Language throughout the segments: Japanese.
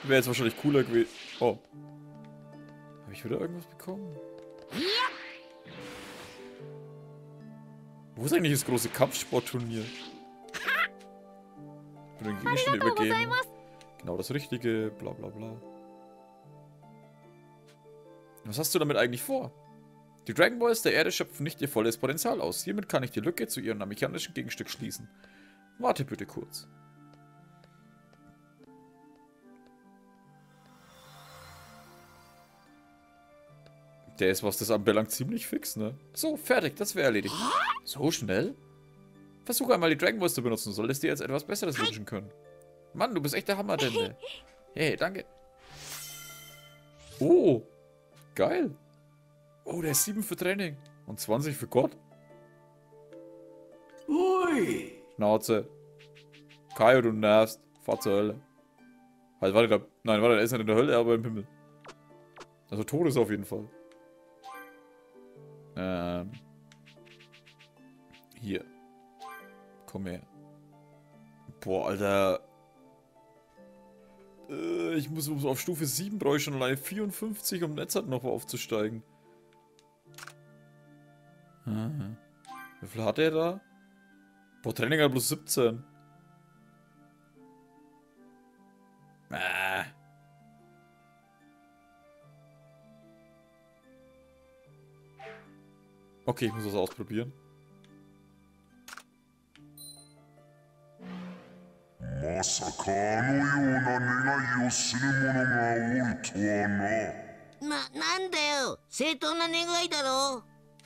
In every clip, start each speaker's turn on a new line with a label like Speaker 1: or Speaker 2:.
Speaker 1: Wäre jetzt wahrscheinlich cooler gewesen. Oh. Habe ich wieder irgendwas bekommen? Wo ist eigentlich das große Kampfsportturnier? Für den Gegenstand übergeben. Genau das Richtige, bla bla bla. Was hast du damit eigentlich vor? Die Dragon Balls der Erde schöpfen nicht ihr volles Potenzial aus. Hiermit kann ich die Lücke zu ihrem amerikanischen Gegenstück schließen. Warte bitte kurz. Der ist, was das anbelangt, ziemlich fix, ne? So, fertig, das wäre erledigt. So schnell? Versuche einmal die Dragon Balls zu benutzen, solltest dir jetzt etwas Besseres wünschen können. Mann, du bist echt der Hammer, Dende. Hey, danke. Oh, geil. Oh, der ist 7 für Training. Und 20 für Gott?
Speaker 2: Ui!
Speaker 1: Schnauze. Kaio, du nervst. Fahr zur Hölle. Halt, warte, da. Nein, warte, er ist nicht in der Hölle, aber im Himmel. Also tot ist er auf jeden Fall. Hier. Komm her. Boah, Alter. Ich muss auf Stufe 7 brauche ich schon alleine 54, um Netzart noch aufzusteigen. Wie viel hat er da? Boah, Training hat bloß 17. Okay, ich muss das ausprobieren.
Speaker 3: なんだよ、正当な願いだろ。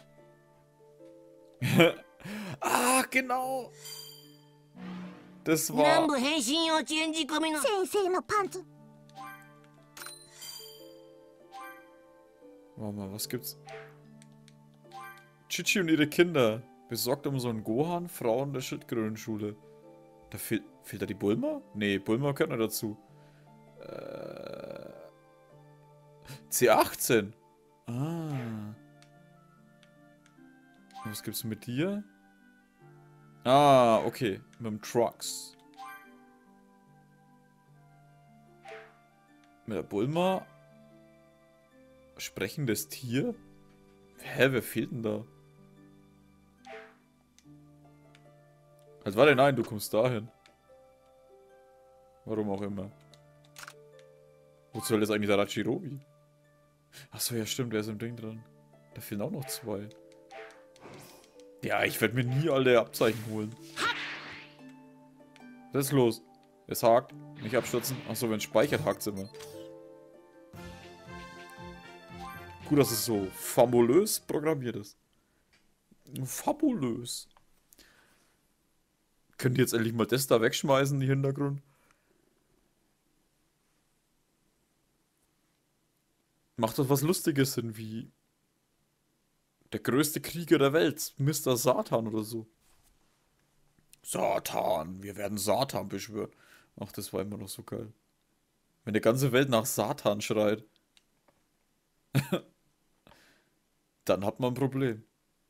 Speaker 1: Ah, genau. Das war...
Speaker 3: 南部変身幼稚園仕込みの先生のパンツ。
Speaker 1: Warte mal, was gibt's? Chichi und ihre Kinder. Besorgt um so einen Gohan, Frauen der Schildkrötenschule. Da fehlt da die Bulma? Nee, Bulma gehört noch dazu. C18. Ah. Was gibt's mit dir? Ah, okay. Mit dem Trucks. Mit der Bulma. Sprechendes Tier? Hä, wer fehlt denn da? Also warte, nein, du kommst dahin. Warum auch immer. Wozu soll jetzt eigentlich der Rachirobi? Achso, ja stimmt, der ist im Ding dran. Da fehlen auch noch 2. Ja, ich werde mir nie alle Abzeichen holen. Was ist los? Es hakt. Nicht abstürzen. Achso, wenn es speichert, hakt es immer. Gut, dass es so fabulös programmiert ist. Fabulös. Könnt ihr jetzt endlich mal das da wegschmeißen, die Hintergrund? Macht doch was Lustiges hin, wie der größte Krieger der Welt, Mr. Satan oder so. Satan, wir werden Satan beschwören. Ach, das war immer noch so geil. Wenn die ganze Welt nach Satan schreit, dann hat man ein Problem.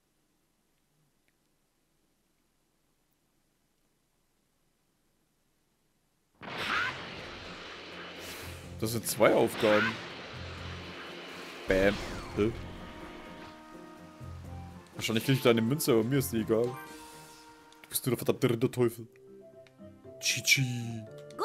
Speaker 1: Das sind 2 Aufgaben. Bam. Wahrscheinlich krieg ich deine Münze, aber mir ist die egal. Du bist nur der verdammte Rinderteufel. Chichi.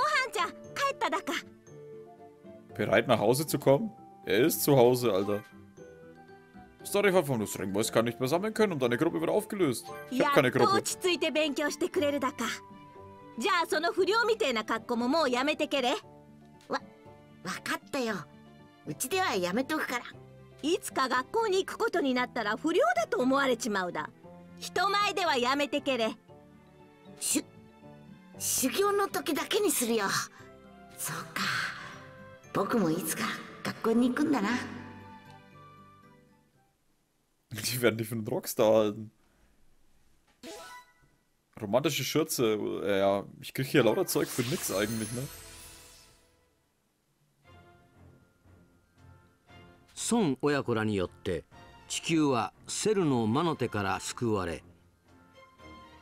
Speaker 1: Bereit nach Hause zu kommen? Er ist zu Hause, Alter. Story von des Ringboys kann nicht mehr sammeln können und deine Gruppe wird aufgelöst. Ich hab keine Gruppe.
Speaker 4: じゃあその不良みてえな格好ももうやめてけれ。
Speaker 3: わかったよ。うちではやめとくから。
Speaker 4: いつか学校に行くことになったら不良だと思われちまうだ。人前ではやめてけれ。
Speaker 3: 修行の時だけにするよ。そうか。僕もいつか学校に行くんだな。
Speaker 1: Die werden die für einen Rockstar halten. Romantische Schürze. Ja, ich krieg hier lauter Zeug für nix eigentlich, ne?
Speaker 2: 孫親子らによって地球はセルの魔の手から救われ、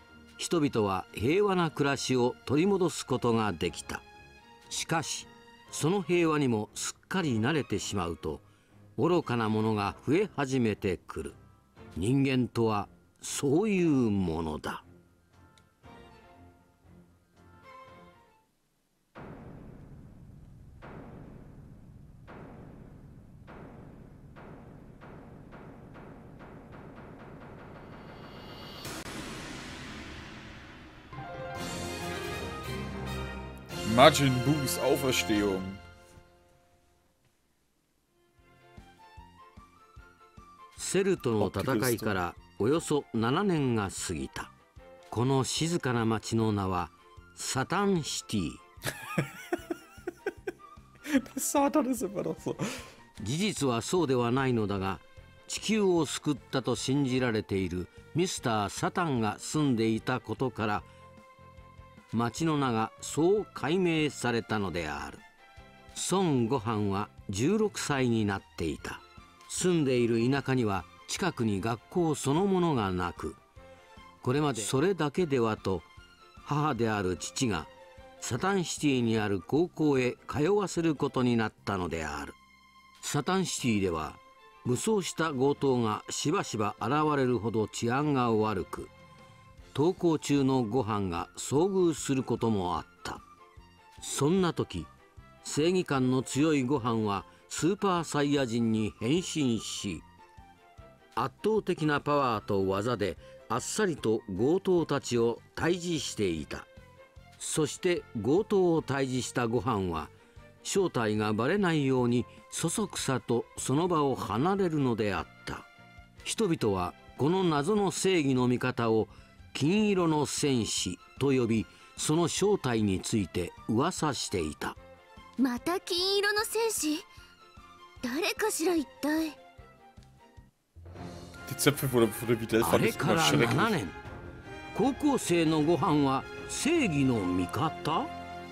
Speaker 2: 人々は平和な暮らしを取り戻すことができた。しかしその平和にもすっかり慣れてしまうと愚かなものが増え始めてくる。人間とはそういうものだ。
Speaker 1: Majin Buus Auferstehung.
Speaker 2: セルとの戦いからおよそ7年が過ぎた。この静かな町の名はサタンシティ。
Speaker 1: Satan ist immer noch so.
Speaker 2: 事実はそうではないのだが、地球を救ったと信じられているミスター・サタンが住んでいたことから町の名がそう改名されたのである。孫悟飯は16歳になっていた。住んでいる田舎には近くに学校そのものがなく、これまでそれだけではと母である父がサタンシティにある高校へ通わせることになったのである。サタンシティでは武装した強盗がしばしば現れるほど治安が悪く、登校中のご飯が遭遇することもあった。そんな時、正義感の強いご飯はスーパーサイヤ人に変身し、圧倒的なパワーと技であっさりと強盗たちを退治していた。そして強盗を退治したご飯は正体がバレないようにそそくさとその場を離れるのであった。人々はこの謎の正義の味方を金色の戦士と呼び、その正体について噂していた。
Speaker 5: また金色の戦士？誰かしら一体。
Speaker 1: Die Zöpfe von der Videl
Speaker 2: あ
Speaker 1: fand
Speaker 2: れ
Speaker 1: ich
Speaker 2: か
Speaker 1: immer
Speaker 2: ら7
Speaker 1: schrecklich.
Speaker 2: 年、高校生のご飯は正義の味方？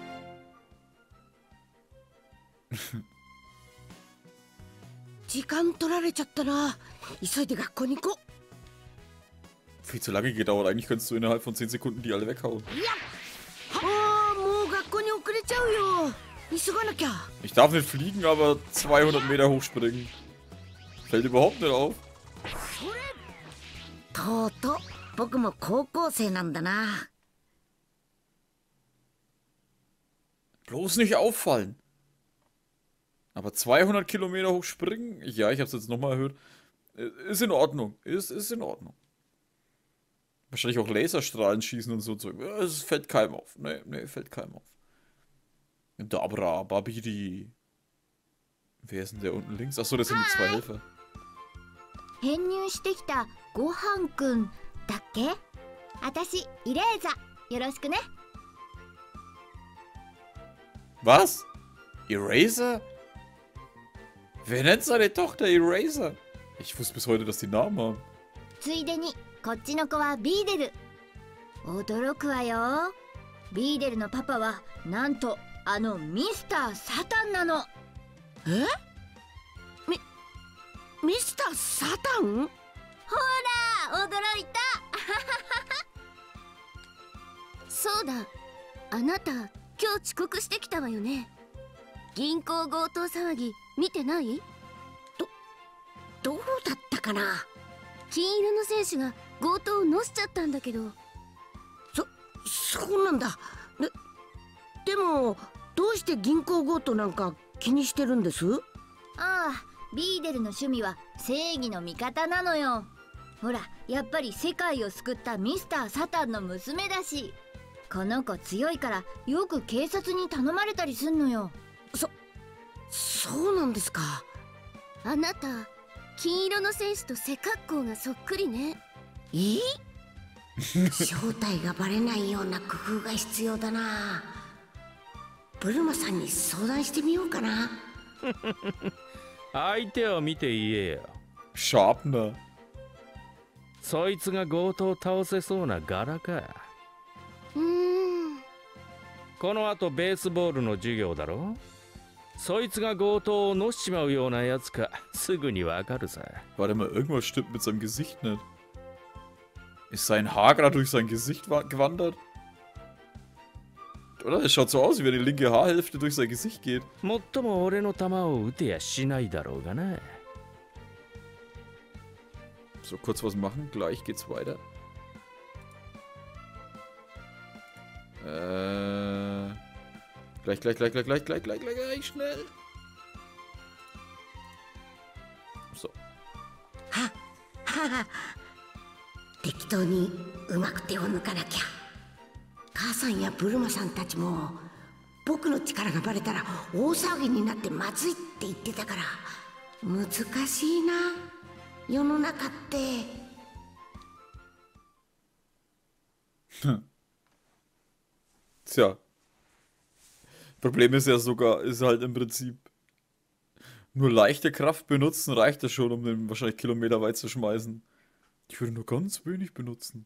Speaker 6: 時間取られちゃったな。急いで学校に行こう。
Speaker 1: Viel zu lange gedauert. Eigentlich könntest du innerhalb von 10 Sekunden die alle weghauen.
Speaker 6: ああ、もう学校に遅れちゃうよ。急がなきゃ。
Speaker 1: Ich darf nicht fliegen, aber 200 Meter hochspringen. Fällt überhaupt nicht auf.
Speaker 3: とうとう僕も高校生なんだな。
Speaker 1: Bloß nicht auffallen. Aber 200 Kilometer hoch springen? Ja, ich habe es jetzt nochmal erhöht. Ist in Ordnung. Ist in Ordnung. Wahrscheinlich auch Laserstrahlen schießen und so. Es fällt keinem auf. Nee, fällt keinem auf. Dabra, Babidi. Wer ist denn der unten links? Achso, das sind die zwei Helfer.
Speaker 5: 編入してきたごはんくんだっけ？あたしイレーザ、よろしくね。
Speaker 1: Was? Eraser? Wer nennt seine Tochter Eraser? Ich wusste bis heute, dass die Namen haben.
Speaker 5: ついでにこっちの子はビーデル。驚くわよ。ビーデルのパパはなんとあのミスター・サタンなの。
Speaker 6: え？ミスター・サタン？
Speaker 5: ほら驚いた。そうだ、あなた今日遅刻してきたわよね。銀行強盗騒ぎ見てない？
Speaker 6: どうだったかな。
Speaker 5: 金色の選手が強盗をのしちゃったんだけど。
Speaker 6: そうなんだ。でもどうして銀行強盗なんか気にしてるんです？
Speaker 5: ああ、ビーデルの趣味は正義の味方なのよ。ほら、やっぱり世界を救ったミスター・サタンの娘だし、この子強いからよく警察に頼まれたりすんのよ。
Speaker 6: そうなんですか。
Speaker 5: あなた金色の戦士と背格好がそっくりね。
Speaker 3: 正体がバレないような工夫が必要だな。ブルマさんに相談してみようかな。
Speaker 7: 相手を見て言えよ。
Speaker 1: Sharpner.
Speaker 7: そいつが強盗を倒せそうな柄か。この後ベースボールの授業だろ。そいつが強盗をのしちまうようなやつかすぐにわかるさ。
Speaker 1: Warte mal, irgendwas stimmt mit seinem Gesicht nicht. Ist sein Haar gerade durch sein Gesicht gewandert? Oder? Es schaut so aus, wie wenn die linke Haarhälfte durch sein Gesicht geht.
Speaker 7: もっとも俺の球を打てやしないだろうがな。
Speaker 1: So, kurz was machen. Gleich geht's weiter. Gleich, schnell. So.
Speaker 3: 適当にうまく手を抜かなきゃ。母さんやブルマさんたちも僕の力がバレたら大騒ぎになってまずいって言ってたから、難しいな世の中って。
Speaker 1: Tja. Problem ist ja sogar, ist halt im Prinzip nur leichte Kraft benutzen, reicht das schon, um den wahrscheinlich kilometerweit zu schmeißen. Ich würde nur ganz wenig benutzen.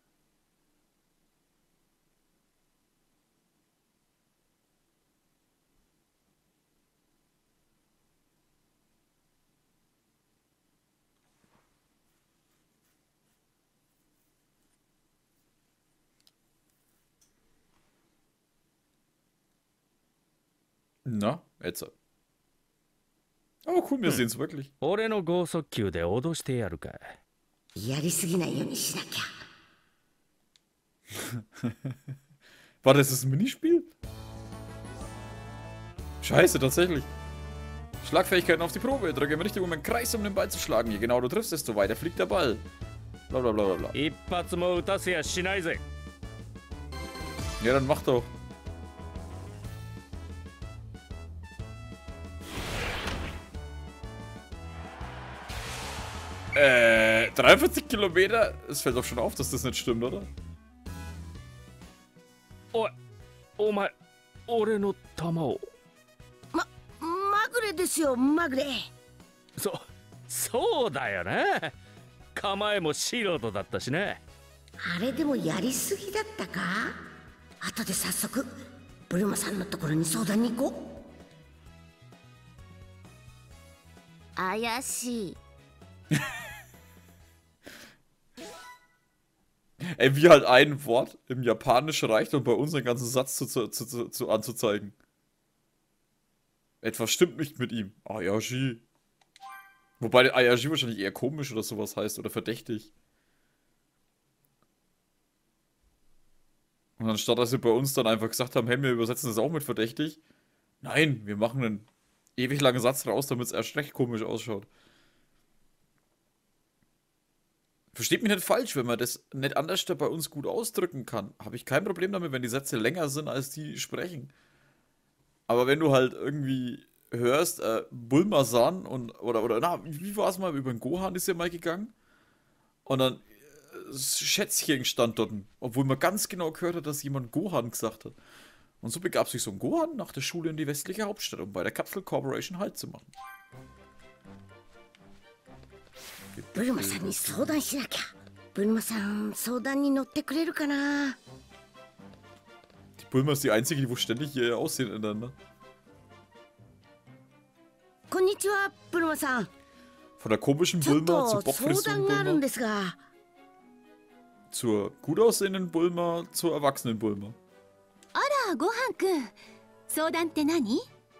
Speaker 1: Na, jetzt. Aber cool, wir sehen es wirklich.
Speaker 7: 俺の剛速球で脅してやるか。
Speaker 3: やりすぎないようにしなきゃ。
Speaker 1: War das das Minispiel? Scheiße, tatsächlich. Schlagfähigkeiten auf die Probe. Drücke im richtigen Moment Kreis, um den Ball zu schlagen. Je genauer du triffst, desto weiter fliegt der Ball. Blablabla.
Speaker 7: 一発も打たせやしないぜ。
Speaker 1: Ja, dann mach doch. 43 Kilometer? Es fällt doch schon auf, dass das nicht stimmt, oder?
Speaker 7: お前、俺の球を。
Speaker 6: まぐれですよ、まぐれ。
Speaker 7: そうだよな。構えも素人だったしね。
Speaker 3: あれでもやりすぎだったか？後で早速ブルマさんのところに相談に行こう。
Speaker 5: 怪しい。
Speaker 1: Ey, wie halt ein Wort im Japanischen reicht, um bei uns einen ganzen Satz anzuzeigen. Etwas stimmt nicht mit ihm. Ayashi. Wobei der Ayashi wahrscheinlich eher komisch oder sowas heißt oder verdächtig. Und anstatt dass sie bei uns dann einfach gesagt haben, hey, wir übersetzen das auch mit verdächtig. Nein, wir machen einen ewig langen Satz raus, damit es erst recht komisch ausschaut. Versteht mich nicht falsch, wenn man das nicht anders bei uns gut ausdrücken kann, habe ich kein Problem damit, wenn die Sätze länger sind, als die sprechen. Aber wenn du halt irgendwie hörst, Bulma-san oder wie war es mal, über den Gohan ist ja mal gegangen und dann Schätzchen stand dort, obwohl man ganz genau gehört hat, dass jemand Gohan gesagt hat. Und so begab sich so ein Gohan nach der Schule in die westliche Hauptstadt, um bei der Capsule Corporation Halt zu machen.
Speaker 3: ブルマさんに相談しなきゃ。ブルマさん、相談に乗ってくれるかな？
Speaker 1: Die Bulma ist die einzige, die wo ständig ihr Aussehen ändern, ne?
Speaker 6: こんにちは、ブルマさん。
Speaker 1: Von der komischen
Speaker 6: ちょっ
Speaker 1: Bulma
Speaker 6: と
Speaker 1: zur
Speaker 6: 相
Speaker 1: Bockfristen
Speaker 6: 談があるん
Speaker 1: Bulma,
Speaker 6: ですが。
Speaker 1: zur gut aussehenden Bulma, zur erwachsenen Bulma.
Speaker 4: あら、ごはんくん。相談って何？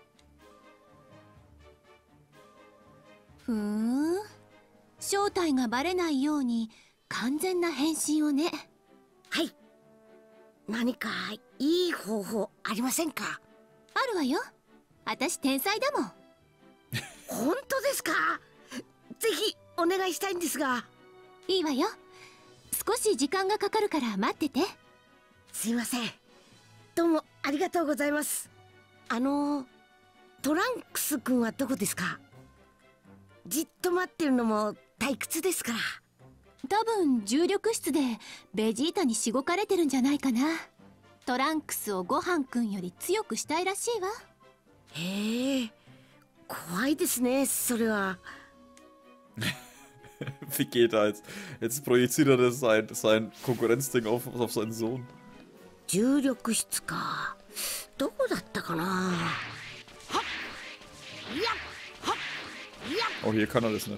Speaker 4: ふーん。正体がバレないように完全な変身をね。
Speaker 3: はい。何かいい方法ありませんか？
Speaker 4: あるわよ。私天才だもん。
Speaker 6: 本当ですか？ぜひお願いしたいんですが。
Speaker 4: いいわよ。少し時間がかかるから待ってて。
Speaker 6: すいません。どうもありがとうございます。トランクス君はどこですか？じっと待ってるのも退屈ですから。
Speaker 4: 多分重力室でベジータにしごかれてるんじゃないかな。トランクスをごはんくんより強くしたいらしいわ。
Speaker 6: へえ、怖いですね、それは。
Speaker 1: Wie geht er jetzt? Jetzt projiziert er das sein Konkurrenzding auf seinen Sohn.
Speaker 3: 重力室か。どこだったかな？はっ、いや、はっ、いや。
Speaker 1: Oh, hier kann er das nicht.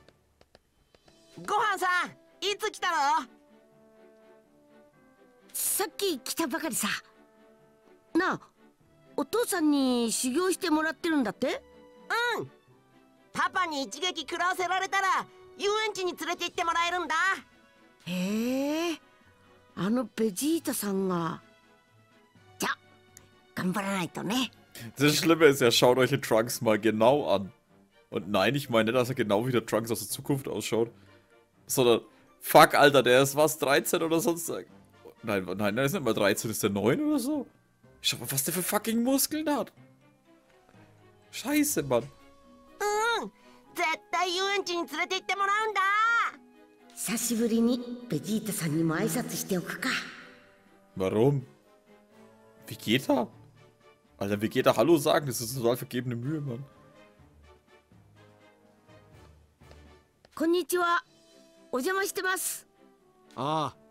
Speaker 8: ごはんさん、いつ来たの？
Speaker 3: さ
Speaker 6: さっき来たばかりさ。なあ、お父さんに修行してもらってるんだって？
Speaker 8: うん。パパに一撃食らわせられたら遊園地に連れて行ってもらえるんだ。
Speaker 6: へえ、あのベジータさんが。じゃあ頑張らないとね。
Speaker 1: Das Schlimme ist ja, schaut euch den Trunks mal genau an. Und nein, ich meine nicht, dass er genau wie der Trunks aus der Zukunft ausschaut. Sondern, fuck, Alter, der ist was, 13 oder sonst. Nein, der ist nicht mal 13, ist der 9 oder so? Schau mal, was der für fucking Muskeln hat. Scheiße, Mann.
Speaker 8: 絶対遊園地に連れて行ってもらうんだ。
Speaker 6: 久しぶりにベジータさんにも挨拶しておくか。
Speaker 1: Warum? Wie geht er? Alter, wie geht er Hallo sagen? Das ist total vergebene Mühe, Mann.
Speaker 6: こんにちは。お邪魔してます。
Speaker 9: ああ。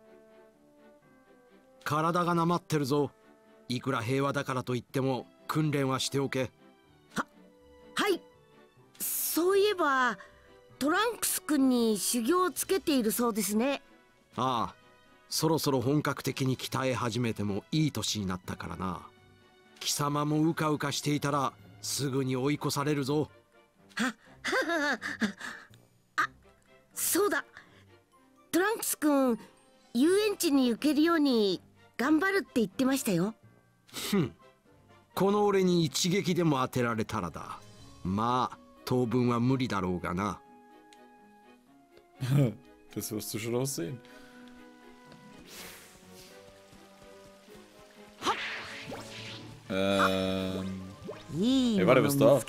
Speaker 9: 体がなまってるぞ。いくら平和だからといっても訓練はしておけ。
Speaker 6: はい。そういえばトランクス君に修行をつけているそうですね。
Speaker 9: ああ。そろそろ本格的に鍛え始めてもいい年になったからな。貴様もうかうかしていたらすぐに追い越されるぞ。
Speaker 6: あ、そうだ。トランクス君、遊園地に行けるように頑張るって言ってましたよ。
Speaker 9: ふん。この俺に一撃でも当てられたらだ。まあ、当分は無理だろうがな。
Speaker 1: Das wirst du schon auch sehen. Hey, warte, bist du da?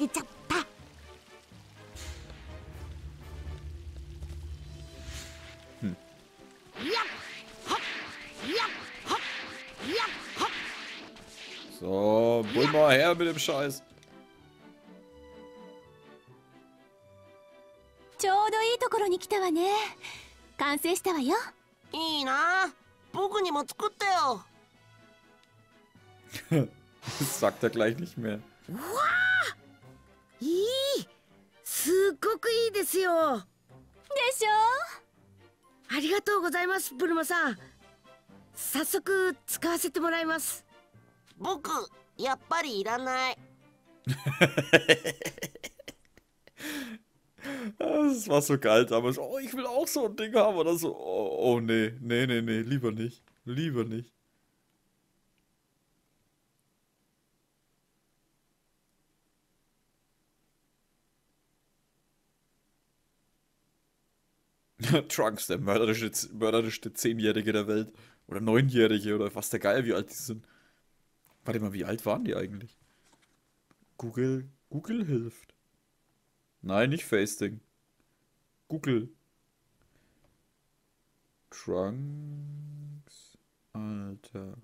Speaker 1: So, hol mal her mit dem Scheiß.
Speaker 4: ちょうどいいところに来たわね。完成したわよ。
Speaker 8: いいな。僕にも作ってよ。
Speaker 1: Das sagt er gleich nicht mehr.
Speaker 6: わあ、いい、すっごくいいですよ。
Speaker 4: でしょ。
Speaker 6: ありがとうございます、ブルマさん。早速使わせてもらいます。
Speaker 8: 僕、やっぱりいらない。
Speaker 1: Das war so geil damals. Oh, ich will auch so ein Ding haben oder so. Oh, nee, lieber nicht. Lieber nicht. Trunks, der mörderischste 10-Jährige der Welt. Oder 9-Jährige oder was der Geil, wie alt die sind. Warte mal, wie alt waren die eigentlich? Google hilft. Nein, nicht Faceding. Google. Trunks. Alter.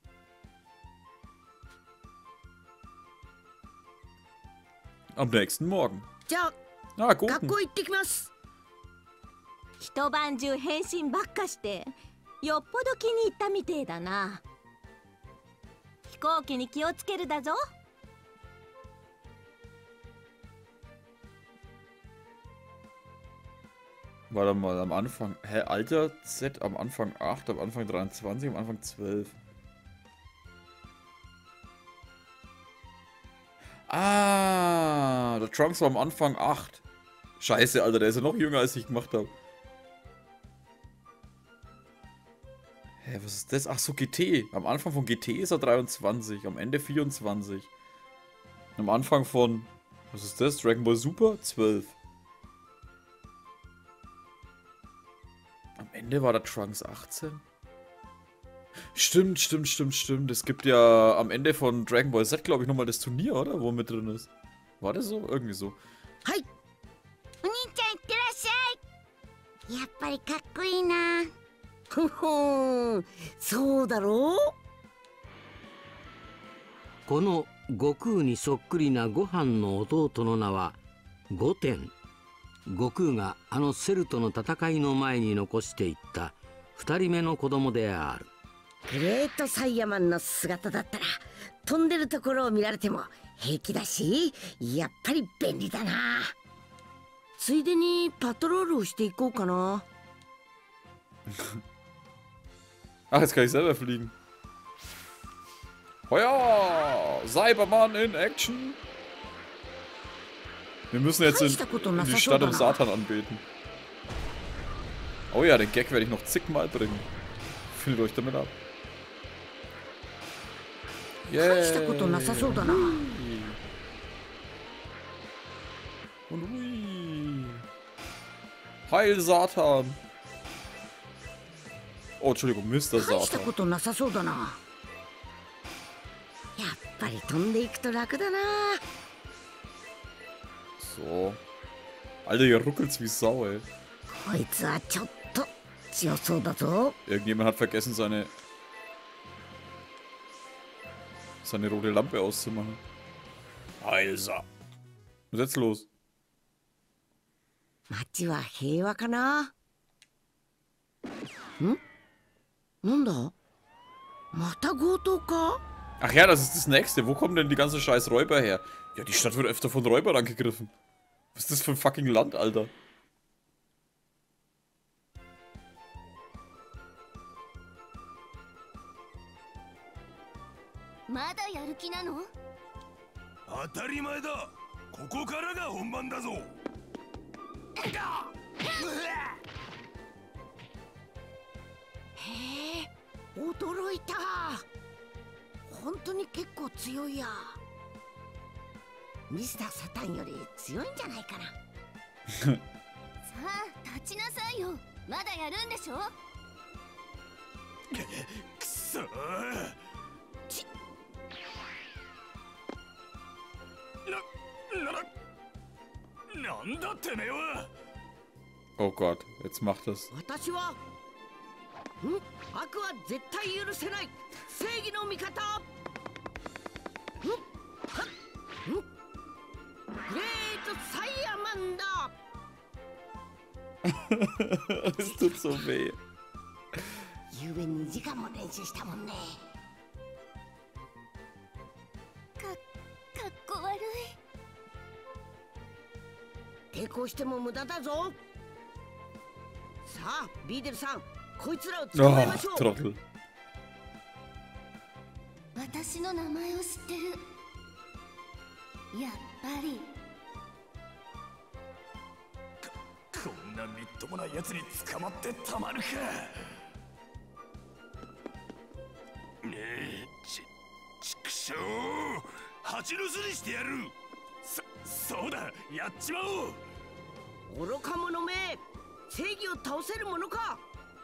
Speaker 1: Am nächsten Morgen.
Speaker 6: じゃあ、学校行ってきます。
Speaker 10: 一晩中変身ばっかしてよっぽど気に入ったみてえだな。飛行機に気をつけるだぞ。
Speaker 1: Warte mal, am Anfang. Hä, Alter Z, am Anfang 8, am Anfang 23, am Anfang 12. Ah, der Trunks war am Anfang 8. Scheiße, Alter, der ist ja noch jünger, als ich gemacht habe. Hä, was ist das? Ach so, GT. Am Anfang von GT ist er 23, am Ende 24. Am Anfang von, was ist das? Dragon Ball Super? 12. Am Ende war der Trunks 18. Stimmt. Es gibt ja am Ende von Dragon Ball Z, glaube ich, nochmal das Turnier, oder? Wo mit drin ist. War das so? Irgendwie so.
Speaker 3: Hi! お兄ちゃんいってらっしゃい。やっぱりかっこいいな。
Speaker 6: ふふん、そうだろう。
Speaker 2: この悟空にそっくりなご飯の弟の名はゴテン。悟空があのセルとの戦いの前に残していった2人目の子供である。
Speaker 6: グレートサイヤマンの姿だったら飛んでるところを見られても平気だし、やっぱり便利だな。ついでにパトロールをしていこうかな。
Speaker 1: Ach, jetzt kann ich selber fliegen. Feuer! Cyberman in Action! Wir müssen jetzt in die Stadt im Satan anbeten. Oh ja, den Gag werde ich noch zigmal bringen. Findet euch damit ab. Yeah. Und hui. Heil Satan! Oh, Entschuldigung, Mr. Satan. So. Alter, hier ruckelt's wie Sau, ey. Irgendjemand hat vergessen, seine rote Lampe auszumachen. Heilsa. Was ist jetzt los? Ach ja, das ist das nächste. Wo kommen denn die ganzen scheiß Räuber her? Ja, die Stadt wird öfter von Räubern angegriffen. Was ist das für ein fucking Land, Alter?
Speaker 3: Mr. サタンより強いんじゃないかな。
Speaker 5: さあ立ちなさいよ。まだやるんでしょ。
Speaker 11: くそー。なんだてめえは。
Speaker 1: Oh Gott, jetzt macht das.
Speaker 6: 私は悪は絶対許せない正義の味方。グレートサイヤマンだ。
Speaker 1: Es tut so weh.
Speaker 3: ゆうべ2時間も練習したもんね。
Speaker 5: かっこ悪
Speaker 6: い。抵抗しても無駄だぞ。さあ、ビーデルさん、こいつらを捕まえましょう。
Speaker 1: Trottel.
Speaker 5: 私の名前を知ってる。やっぱり。
Speaker 11: こんなみっともないやつに捕まってたまるか。ねえ、ちくしょう。蜂の巣にしてやる。そうだ、やっちまおう。
Speaker 6: 愚か者め、正義を倒せるものか。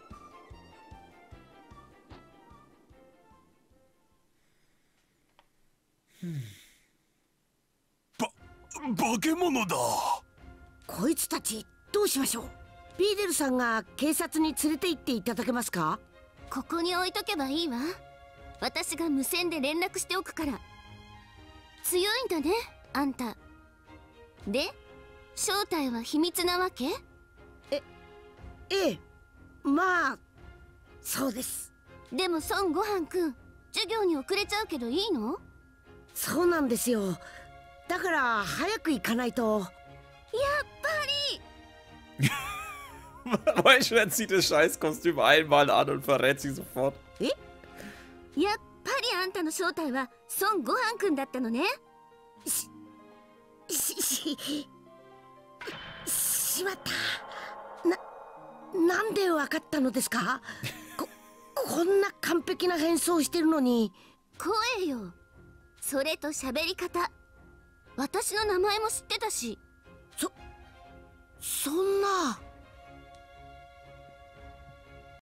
Speaker 11: 化け物だ。
Speaker 6: こいつたちどうしましょう。ビーデルさんが警察に連れて行っていただけますか。
Speaker 5: ここに置いとけばいいわ。私が無線で連絡しておくから。強いんだね、あんた。で、正体は秘密なわけ？
Speaker 6: ええ、まあそうです。
Speaker 5: でも孫悟飯くん、授業に遅れちゃうけどいいの？
Speaker 6: そうなんですよ。だから早く行かないと。
Speaker 5: やっぱり。
Speaker 1: Weichler zieht das Scheißkostüm einmal an und verrät sie sofort.
Speaker 5: やっぱりあんたの正体は孫悟飯くんだったのね。
Speaker 6: しまった。なんでわかったのですか。こんな完璧な変装してるのに。
Speaker 5: 声よ。それと喋り方。私の名前も知ってたし。
Speaker 6: そん